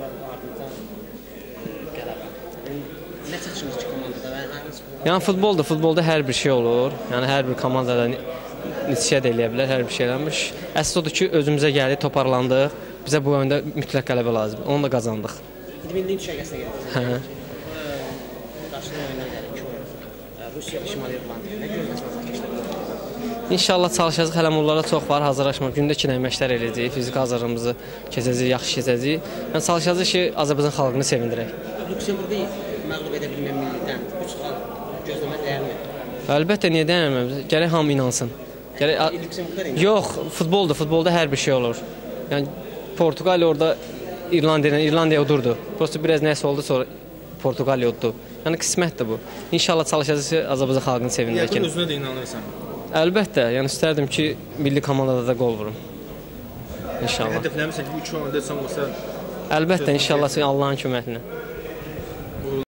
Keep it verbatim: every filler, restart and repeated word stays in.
ardından qələbə. Nə çəkiniz ki, komandada və hansı? Yəni futbolda, futbolda hər bir şey olur. Yəni hər bir komandada neçə də eləyə bilər, hər bir şey eləmiş. Əsas odur ki, özümüzə gəldik, toparlandıq. Bizə bu oyunda mütləq qələbə lazımdır. Onu da qazandıq. iyirmi düşərgəsinə gəldiniz. Hə. Qarşıda oyunlar gəlir ki, oyun. Rusiya, Şimali İrlandiya. Nə gözləyirsiniz keçdə? İnşallah çalışacağıq. Hələm onlara çox var. Hazırlaşmaq. Gündə iki dəfə məşqlər eləyəcəyik. Fiziki hazırlığımızı keçəcəyik, yaxşı keçəcəyik. Yəni çalışacağıq ki, Azərbaycan xalqını sevindirək. Lüksemburqu məğlub edə bilmən millidən üç xal gözləmə dəyərmi? Əlbəttə, niyə dəyərməm? Gərək hamı inansın. Gərək Lüksemburqlar Yox, futboldur. Futbolda hər bir şey olur. Yəni Portuqaliya orada İrlandiya, İrlandiya udurdu. Prosta biraz nəsə oldu, sonra Portuqaliya uddu. Yəni qismətdir bu. İnşallah çalışacağıq ki, Azərbaycan xalqını sevindirək. Yəqin özünə də inanırsan. Əlbəttə, yəni istərdim ki, milli komandada da qol vurum. İnşallah. Hədəfləmirsən ki, üç oyunda sən olsa. Əlbəttə, inşallah Allahın köməyi ilə.